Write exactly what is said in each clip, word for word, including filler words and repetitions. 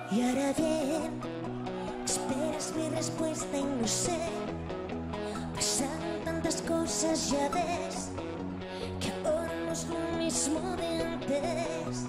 Y ahora bien, esperas mi respuesta y no sé. Pasan tantas cosas, ya ves, que ahora no es lo mismo de antes.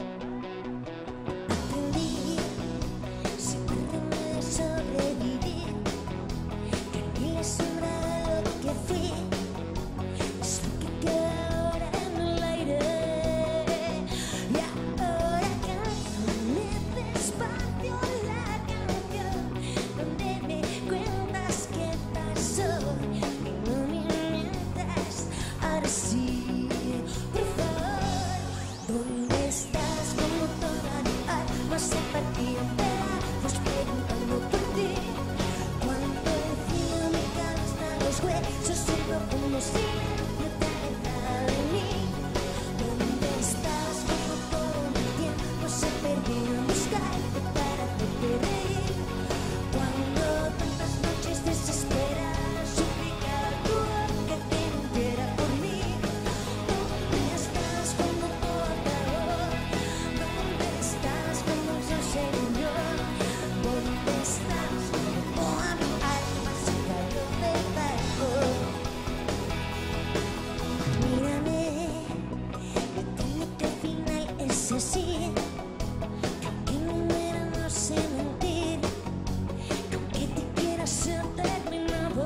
Aprendí siempre de sobrevivir, que ni la sombra de lo que fui es lo que queda ahora en el aire. Y ahora cántame despacio la canción donde me cuentas qué pasó y no me mientas. Ahora sí, por favor, ¿dónde estás? Como toda mi alma se partía en pedazos preguntando por ti. Cuando decía mi cara hasta los huesos, un profundo silencio te alejaba de mí. ¿Dónde estás? Como todo mi tiempo se perdía en buscarte para hacerte reír. Cuando tantas noches desesperadas suplicaba tu voz que te mintiera por mí. ¿Dónde estás cuando todo acabó? ¿Dónde estás cuando yo se hundió? ¿Dónde estás cuando toda mi alma se cayó del barco? Mírame, dime que al final es así, que me muera no sé mentir, que te quiera ser terminado.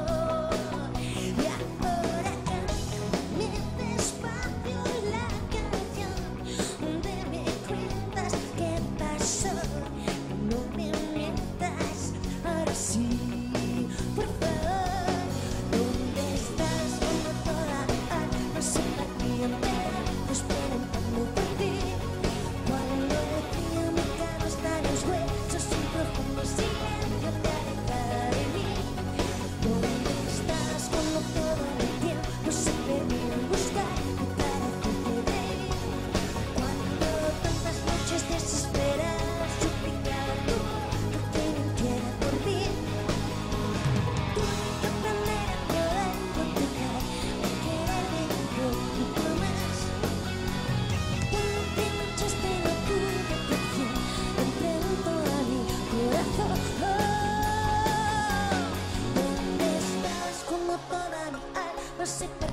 Y ahora cántame despacio la canción donde me cuentas qué pasó. No me mientas, ahora sí, por favor. ¿Dónde estás cuando toda mi alma se partía en pedazos preguntando por ti? Cuando decía mi cara hasta los huesos, un profundo silencio te alejaba de mí. ¿Dónde estás cuando todo el tiempo se perdía en buscarte para hacerte reír? Cuando tantas noches desesperadas suplicaba tu voz que te mintiera por mí. Tuve que aprender a poder proteger, a quererme un poquito más. Durante noches de locura y aflicción, entré dentro de mi corazón. ¿Dónde estás cuando toda mi alma se